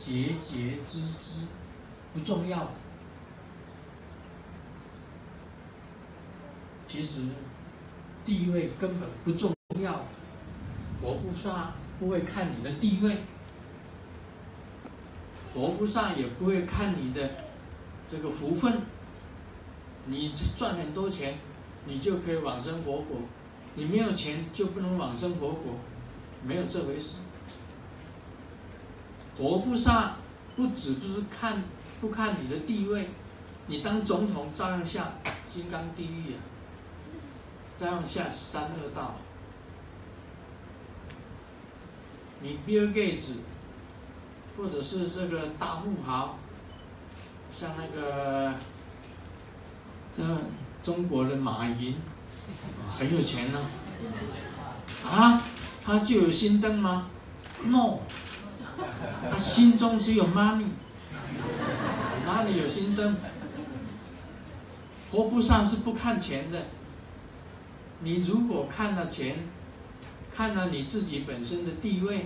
节节知之，不重要的。其实地位根本不重要的，佛菩萨不会看你的地位，佛菩萨也不会看你的这个福分。你赚很多钱，你就可以往生佛国；你没有钱就不能往生佛国，没有这回事。佛菩萨不只是不看你的地位，你当总统照样下金刚地狱啊，照样下三恶道。你比尔盖茨或者是这个大富豪，像那个中国的马云，很有钱呢、啊，他就有心灯吗 ？No， 他心中只有 money， 哪里有心灯？佛菩萨是不看钱的。你如果看了钱，看了你自己本身的地位，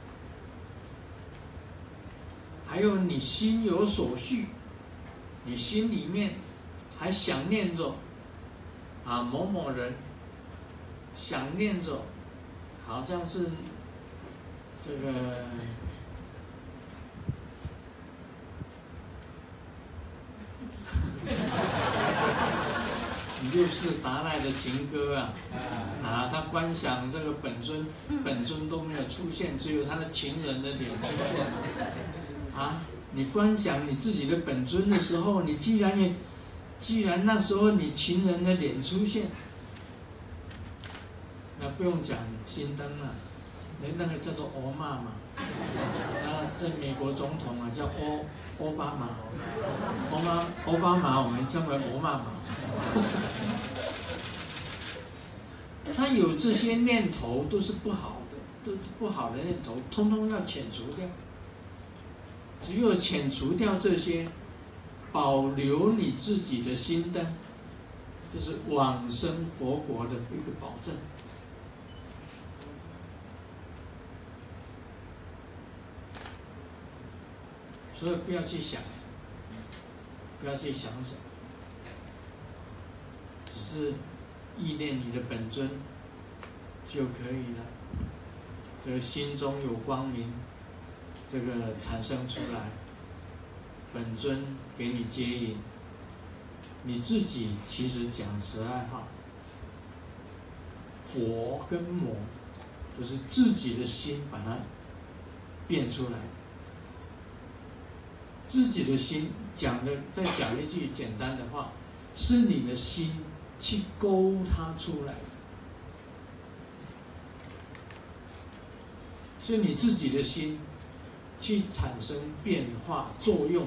还有你心有所绪，你心里面还想念着某某人，想念着好像是这个六世达赖的情歌他观想这个本尊都没有出现，只有他的情人的脸出现你观想你自己的本尊的时候，你既然那时候你情人的脸出现，那不用讲心灯了，那个叫做欧妈嘛，在美国总统叫奥巴马，奥巴马我们称为欧妈妈。他有这些念头都是不好的，都是不好的念头，通通要遣除掉。只有遣除掉这些，保留你自己的心灯，这是往生佛国的一个保证。所以不要去想，不要去想什么，只是意念你的本尊就可以了。这个心中有光明，这个产生出来，本尊给你接引。你自己其实讲实在话，佛跟魔就是自己的心把它变出来。自己的心再讲一句简单的话，是你的心去勾它出来的，是你自己的心去产生变化作用。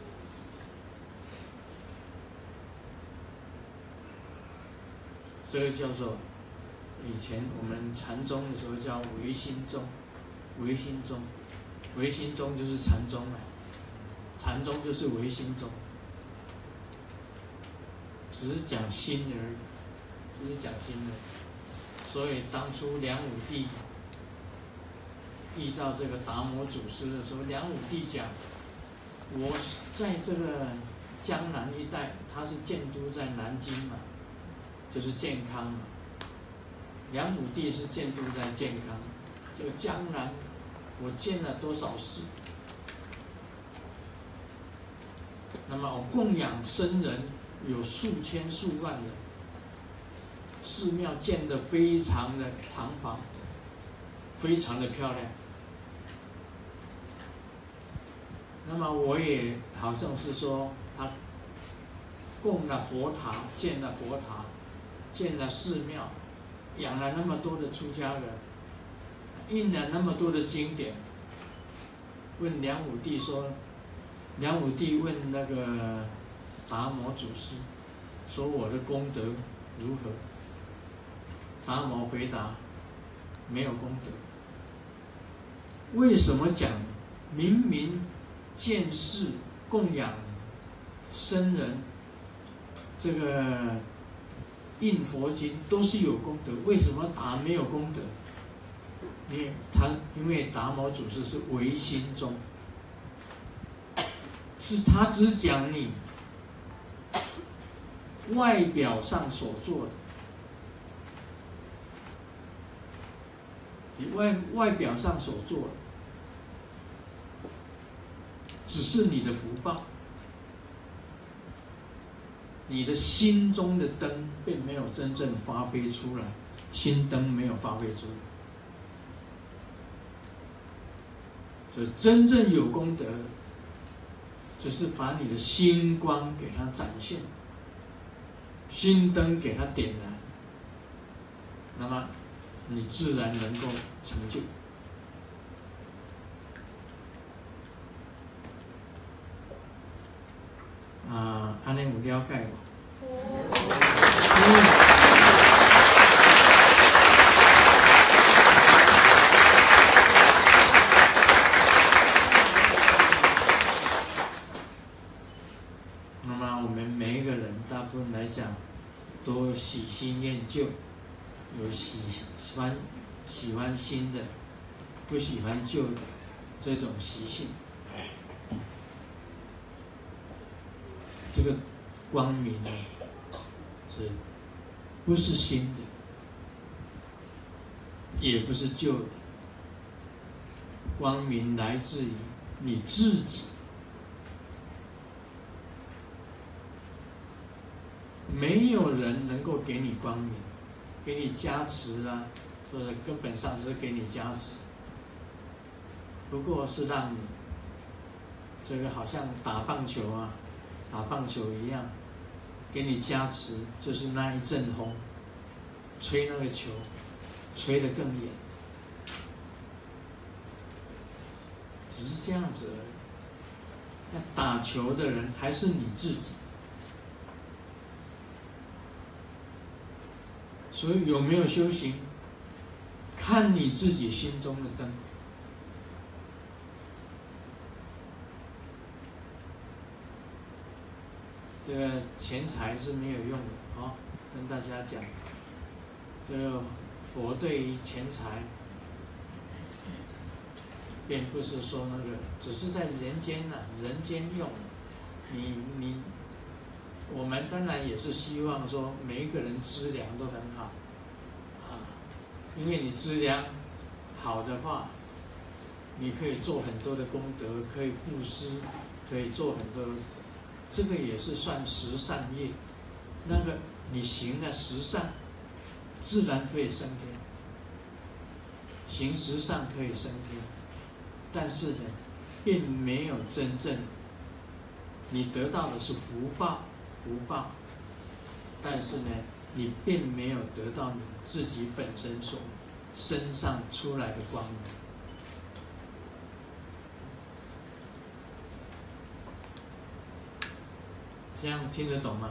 这个叫做以前我们禅宗的时候叫唯心宗，唯心宗就是禅宗了。禅宗就是唯心宗，只是讲心而已，只是讲心而已。所以当初梁武帝遇到这个达摩祖师的时候，梁武帝讲：“我在这个江南一带，他是建都在南京嘛，就是健康嘛。梁武帝是建都在健康，这个江南我建了多少寺？”那么我供养僧人有数千数万人，寺庙建得非常的堂皇，非常的漂亮。那么我也好像是说，他供了佛塔，建了佛塔，建了寺庙，养了那么多的出家人，印了那么多的经典。问梁武帝说。梁武帝问那个达摩祖师说：“我的功德如何？”达摩回答：“没有功德。”为什么讲明明建寺供养僧人，这个印佛经都是有功德，为什么达没有功德？因为达摩祖师是唯心宗。 是他只讲你外表上所做的，你外表上所做的，只是你的福报，你的心中的灯并没有真正发挥出来，心灯没有发挥出来。所以真正有功德的，只是把你的心光给它展现，心灯给它点燃，那么你自然能够成就。安尼有了解无？那么我们每一个人，大部分来讲，都喜新厌旧，有喜欢新的，不喜欢旧的这种习性。这个光明呢，是不是新的，也不是旧的？光明来自于你自己，没有人能够给你光明，给你加持啊，或者根本上是给你加持，不过是让你这个好像打棒球一样，给你加持，就是那一阵风，吹那个球，吹得更远，只是这样子而已。那打球的人还是你自己，所以有没有修行，看你自己心中的灯。这个钱财是没有用的啊，跟大家讲，这个佛对于钱财，并不是说那个，只是在人间人间用。我们当然也是希望说每一个人资粮都很好啊，因为你资粮好的话，你可以做很多的功德，可以布施，可以做很多。这个也是算十善业，那个你行了十善，自然可以升天。行十善可以升天，但是呢，并没有真正，你得到的是福报，但是呢，你并没有得到你自己本身所身上出来的光明。这样听得懂吗？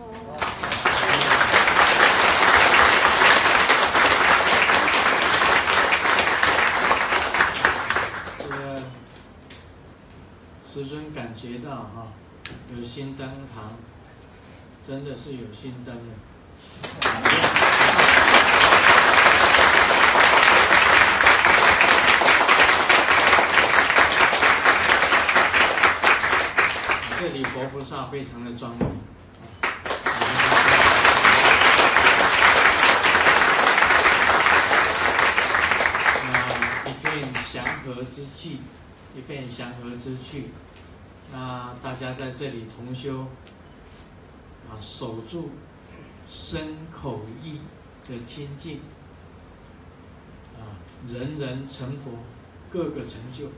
这个师尊感觉到哈，有心灯堂，真的是有心灯的。这里佛菩萨非常的庄严，一片祥和之气，一片祥和之气。那大家在这里同修，守住身口意的清净，人人成佛，个个成就。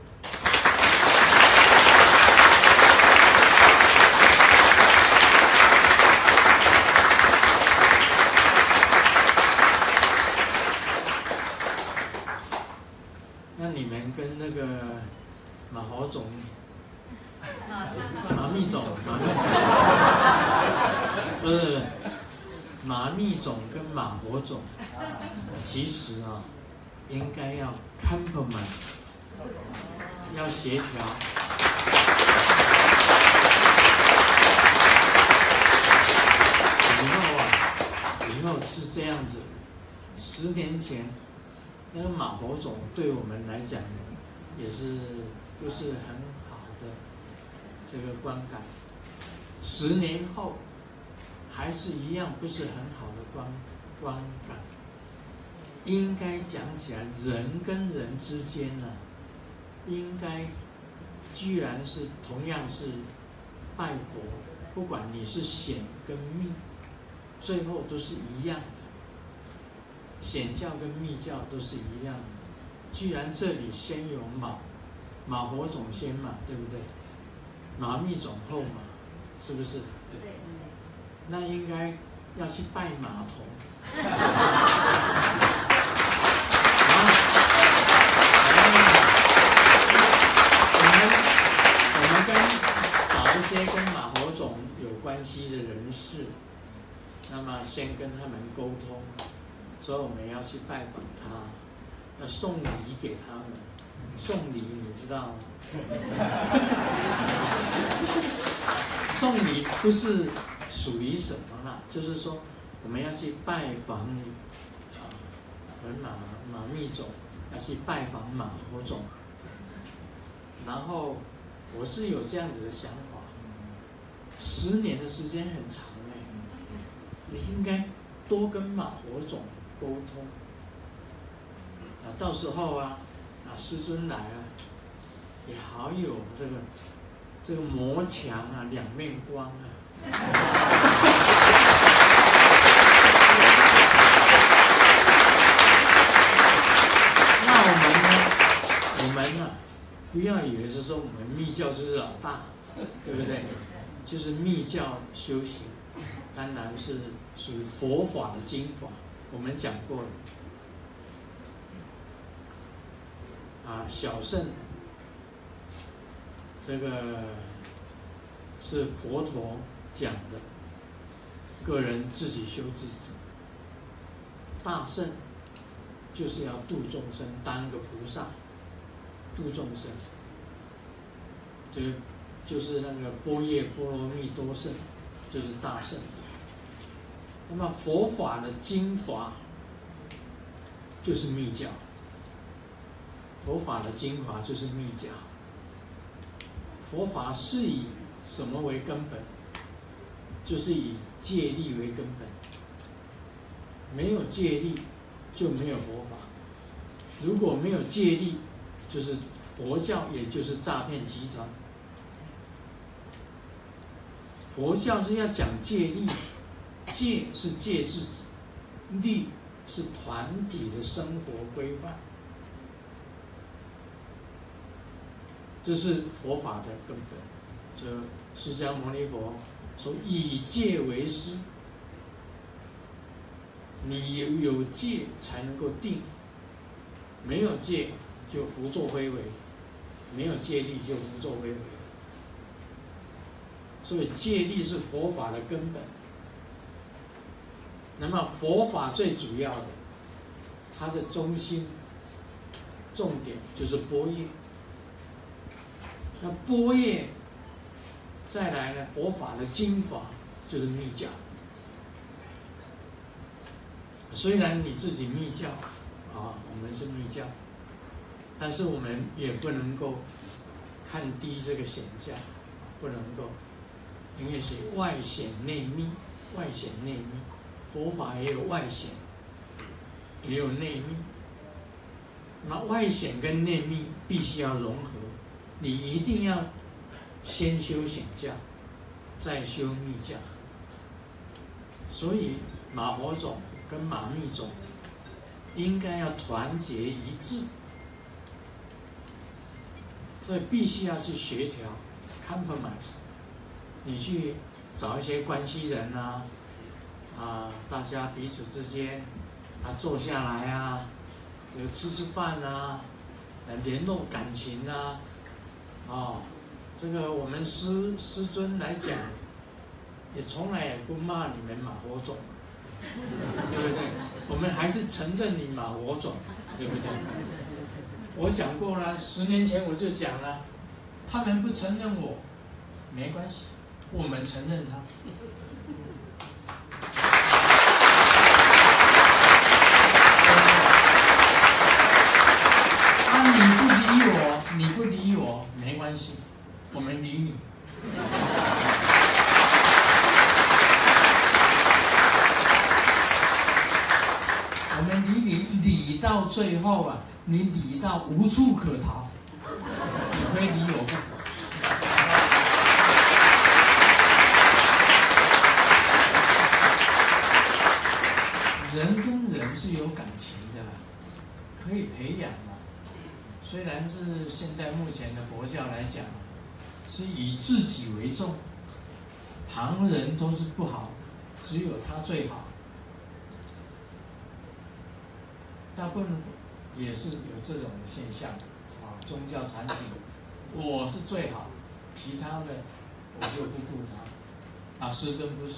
那你们跟那个马侯总、马密总，不是马密总跟马侯总，其实应该要 compromise， 要协调。以后是这样子，10年前。那个马侯总对我们来讲也是不是很好的这个观感，10年后还是一样不是很好的观感。应该讲起来，人跟人之间呢，应该居然是同样是拜佛，不管你是显跟密，最后都是一样的。显教跟密教都是一样的。居然这里先有马火种先嘛，对不对？马密种后嘛，是不是？ 对。 那应该要去拜马头。我们找一些跟马火种有关系的人士，那么先跟他们沟通，所以我们要去拜访他，要送礼给他们。送礼你知道吗？送礼不是属于什么啦，就是说我们要去拜访你啊，我们马密种要去拜访马火种，然后我是有这样子的想法，10年的时间很长你应该多跟马火种沟通啊，到时候师尊来了，也好有这个磨墙两面光那我们呢，不要以为是说我们密教就是老大，对不对？就是密教修行，当然是属于佛法的精法，我们讲过了。小乘这个是佛陀讲的，个人自己修自己。大乘就是要度众生，当个菩萨，度众生。就是那个般若波罗蜜多乘，就是大乘。那么佛法的精华就是密教。佛法的精华就是密教。佛法是以什么为根本？就是以戒律为根本。没有戒律就没有佛法。如果没有戒律，就是佛教，也就是诈骗集团。佛教是要讲戒律，戒是戒自己，律是团体的生活规范。这是佛法的根本。这释迦牟尼佛说以戒为师，你有戒才能够定，没有戒就胡作非为，没有戒律就胡作非为。所以戒律是佛法的根本。那么佛法最主要的，它的中心重点就是般若。那般若再来呢，佛法的精法就是密教。虽然你自己密教我们是密教，但是我们也不能够看低这个显教，不能够，因为是外显内密，外显内密，佛法也有外显，也有内密。那外显跟内密必须要融合。你一定要先修显教，再修密教。所以马火种跟马密种应该要团结一致，所以必须要去协调 compromise。你去找一些关系人大家彼此之间坐下来有吃饭联络感情这个我们师尊来讲，也从来也不骂你们马火种，对不对？我们还是承认你马火种，对不对？我讲过了，10年前我就讲了，他们不承认我，没关系，我们承认他。你不理我，没关系，我们理你。 我们理到最后啊，你理到无处可逃，你非理我不可。人跟人是有感情的，可以培养的。虽然是现在目前的佛教来讲，是以自己为重，旁人都是不好的，只有他最好。大部分也是有这种现象啊，宗教团体，我是最好，其他的我就不顾他。啊，师尊不是。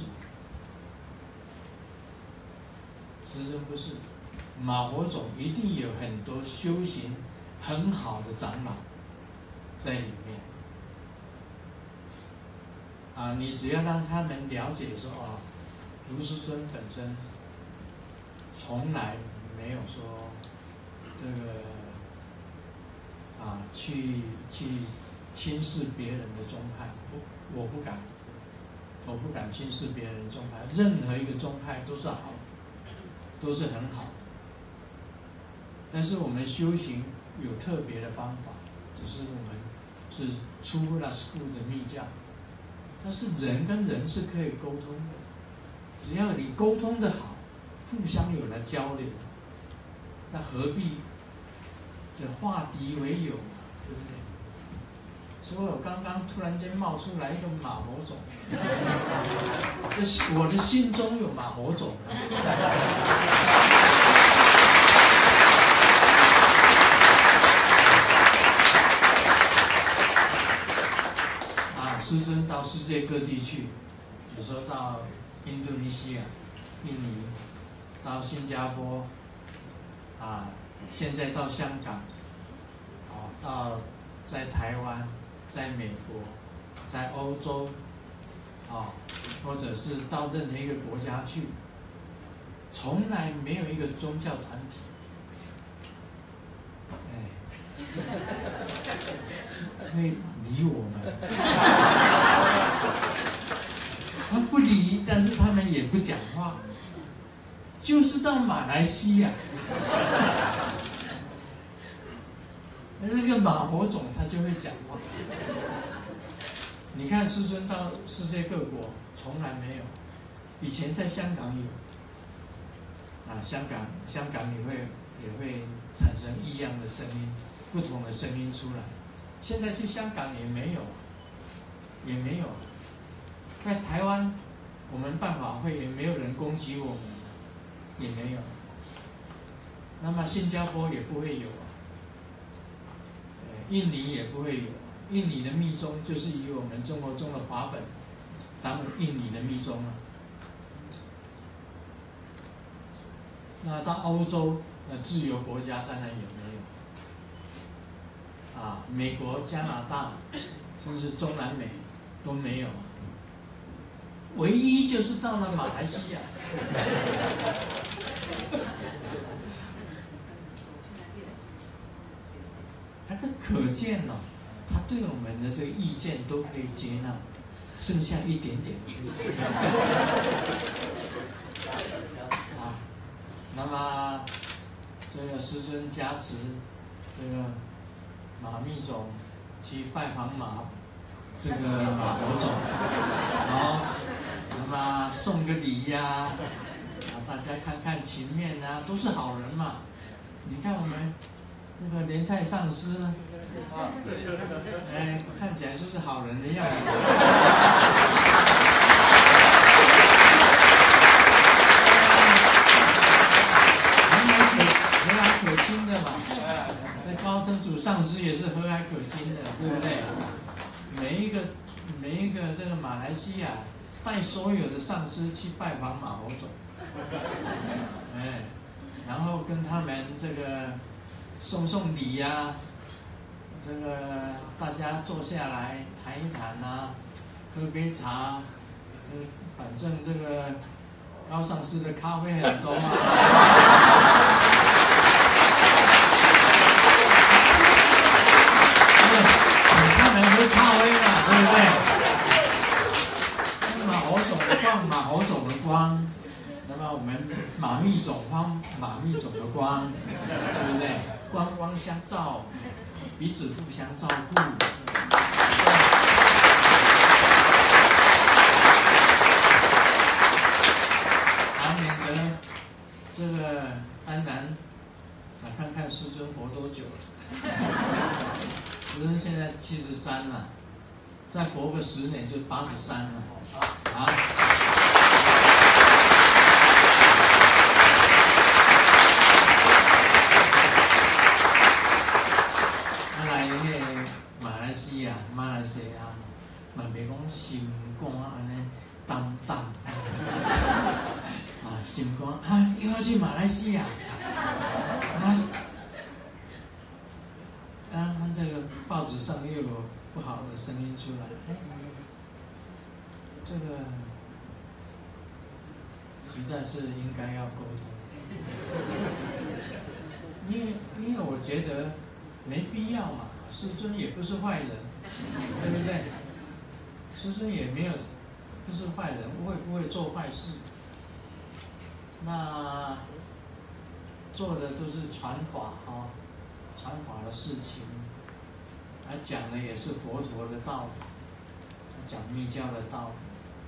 师尊不是，马佛种一定有很多修行很好的长老在里面。啊，你只要让他们了解说，哦，卢师尊本身从来没有说这个去轻视别人的宗派，我不敢轻视别人的宗派，任何一个宗派都是好的，都是很好的。但是我们修行有特别的方法，只是我们是出了school的密教，但是人跟人是可以沟通的，只要你沟通的好，互相有了交流，那何必这化敌为友嘛，对不对？所以我刚刚突然间冒出来一个马佛种，我的心中有马佛种。师尊到世界各地去，有时候到印度尼西亚、印尼，到新加坡，现在到香港，到在台湾、在美国、在欧洲，或者是到任何一个国家去，从来没有一个宗教团体，会理我们。他不理，但是他们也不讲话。就是到马来西亚，这个马佛种他就会讲话。你看师尊到世界各国从来没有，以前在香港有，香港也会产生异样的声音，不同的声音出来。现在去香港也没有，在台湾我们办法会也没有人攻击我们，也没有。那么新加坡也不会有，印尼也不会有。印尼的密宗就是以我们中国宗的法本当印尼的密宗了。那到欧洲，自由国家当然也没有。美国、加拿大，甚至中南美都没有。唯一就是到了马来西亚。这可见哦，他对我们的这个意见都可以接纳，剩下一点点的那么这个师尊加持，这个马密种去拜访这个马佛种，那么送个礼呀，大家看看情面啊，都是好人嘛。你看我们这个莲太上师，看起来就是好人的样子。和蔼可亲的嘛。那高真祖上师也是和蔼可亲的，对不对？每一个这个马来西亚带所有的上师去拜访马佛种，然后跟他们这个送礼呀，这个大家坐下来谈一谈啊，喝杯茶，反正这个高上师的咖啡很多嘛。他们喝咖啡嘛，对不对？ 我们马密种光，马密种的光，对不对？光光相照，彼此互相照顾。免得这个安南看看师尊活多久了？师尊现在73了，再活个10年就83了啊！来马来西亚，嘛别讲心肝安尼淡淡。心肝啊，又要去马来西亚这个报纸上又有不好的声音出来，这个实在是应该要沟通，因为我觉得没必要嘛，师尊也不是坏人，对不对？师尊也没有不是坏人，不会做坏事。那做的都是传法传法的事情，他讲的也是佛陀的道理，他讲密教的道理。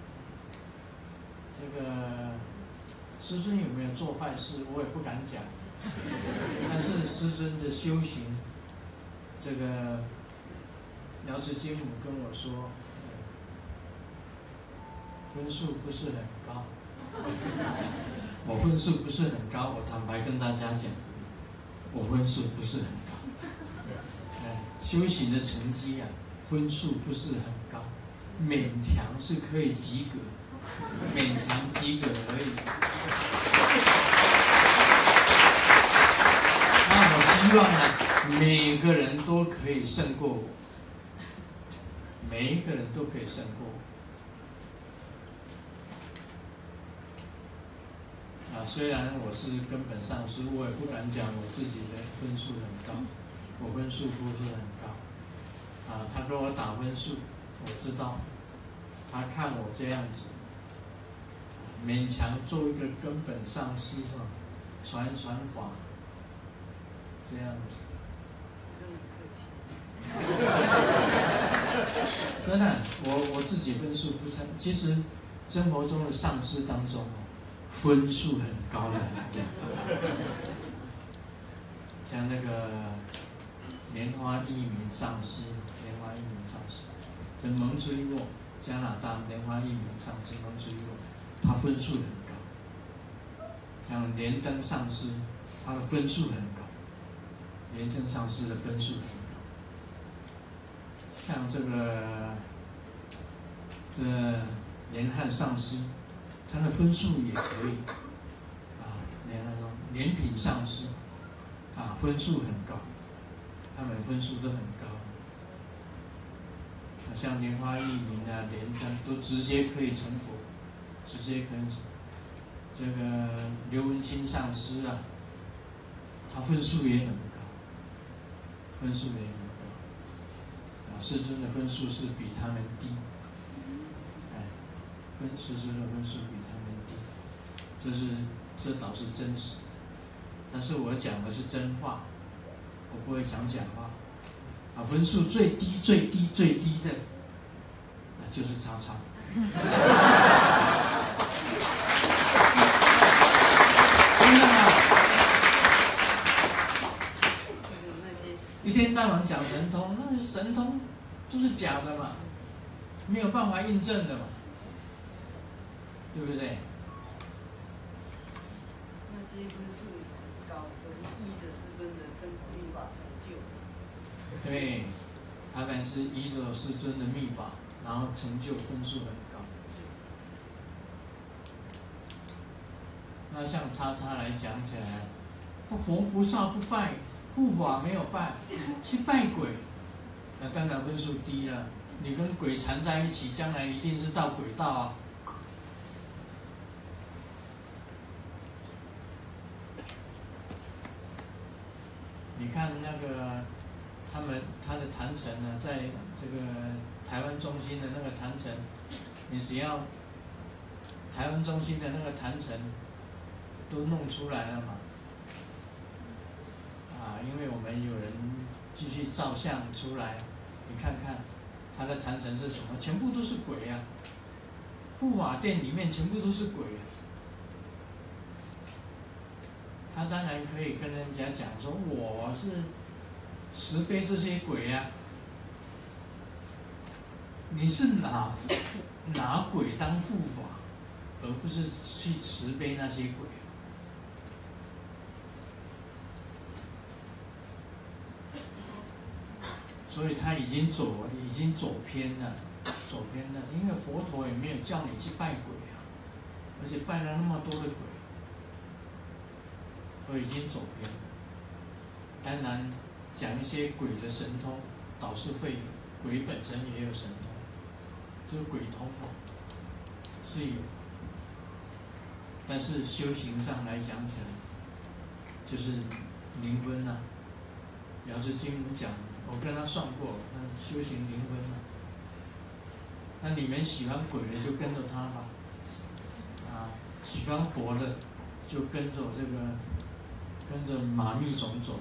这个师尊有没有做坏事，我也不敢讲。但是师尊的修行，这个瑶池金母跟我说，分数不是很高。我分数不是很高，我坦白跟大家讲，我分数不是很高。修行的成绩分数不是很高，勉强是可以及格，勉强及格而已。那我希望每个人都可以胜过我，每一个人都可以胜过我。虽然我是根本上师，我也不敢讲我自己的分数很高，我分数不是很高。他跟我打分数，我知道，他看我这样子，勉强做一个根本上师传法，这样子。真的，我自己分数不是，其实生活中的上师当中分数很高的很多，像那个莲花一明上师，这蒙垂洛，加拿大莲花一明上师蒙垂洛，他分数很高。像莲灯上师，他的分数很高，莲灯上师的分数很高。像这莲汉上师，他的分数也可以莲品上师分数很高，他们分数都很高。像莲花一明莲灯都直接可以成佛，直接可以。这个刘文清上师他分数也很高，师尊的分数是比他们低。师尊的分数比他们低，这倒是真实的。但是我讲的是真话，我不会讲假话。分数最低的，就是叉叉。真的一天到晚讲神通，那神通都是假的嘛，没有办法印证的嘛。对不对？ 那些分数高，都是依着师尊的真佛密法成就的。 对，他们是依着师尊的密法，然后成就分数很高。那像叉叉来讲起来，他佛菩萨不拜，护法没有拜，去拜鬼，那当然分数低了。你跟鬼缠在一起，将来一定是到鬼道你看那个他的坛城呢，在这个台湾中心的那个坛城，你只要台湾中心的那个坛城， 都弄出来了嘛。因为我们有人继续照相出来，你看看他的坛城是什么？全部都是鬼啊！护法殿里面全部都是鬼啊！他当然可以跟人家讲说，我是慈悲这些鬼啊。你是拿鬼当护法，而不是去慈悲那些鬼。所以他已经走偏了，因为佛陀也没有叫你去拜鬼啊，而且拜了那么多的鬼，所以已经走偏了。当然，讲一些鬼的神通，倒是会有，鬼本身也有神通，这个鬼通是有，但是修行上来讲起来，就是灵根啊。药师经文讲，我跟他算过，修行灵根啊。那你们喜欢鬼的就跟着他吧，喜欢佛的就跟着马密种走，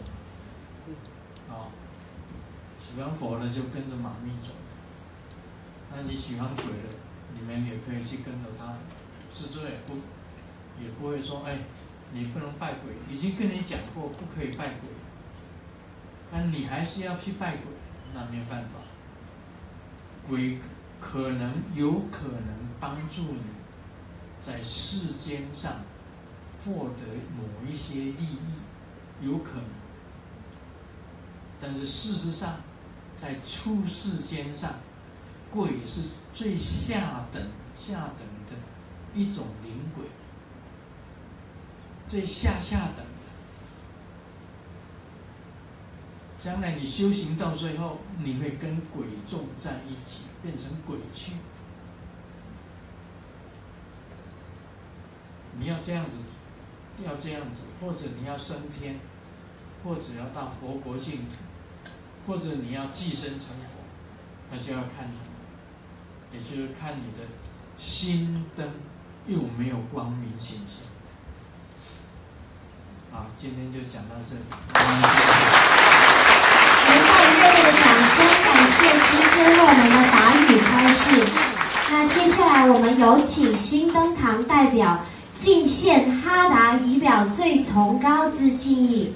喜欢佛的就跟着马密走。那你喜欢鬼的，你们也可以去跟着他。师尊也不会说，你不能拜鬼，已经跟你讲过不可以拜鬼。但你还是要去拜鬼，那没有办法。鬼有可能帮助你在世间上获得某一些利益，有可能。但是事实上，在出世间上，鬼是最下等的一种灵鬼，最下等。将来你修行到最后，你会跟鬼众在一起，变成鬼去。你要这样子，或者你要升天，或者要到佛国净土，或者你要寄生成佛，那就要看什么？也就是看你的心灯有没有光明显现。好，今天就讲到这里。 热烈的掌声，感谢师尊为我们的法语开示。那接下来我们有请新登堂代表敬献哈达，以表最崇高之敬意。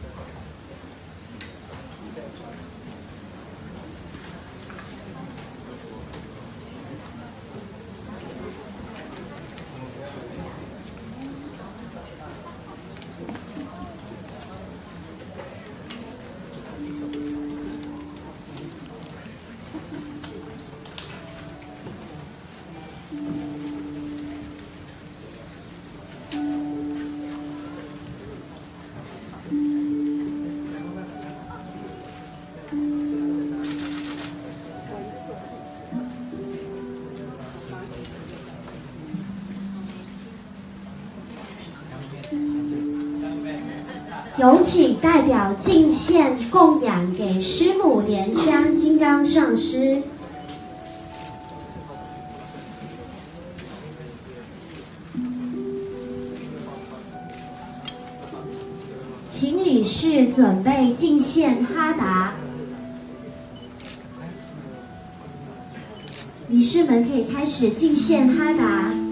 有请代表敬献供养给师母莲香金刚上师。请理事准备敬献哈达，理事们可以开始敬献哈达。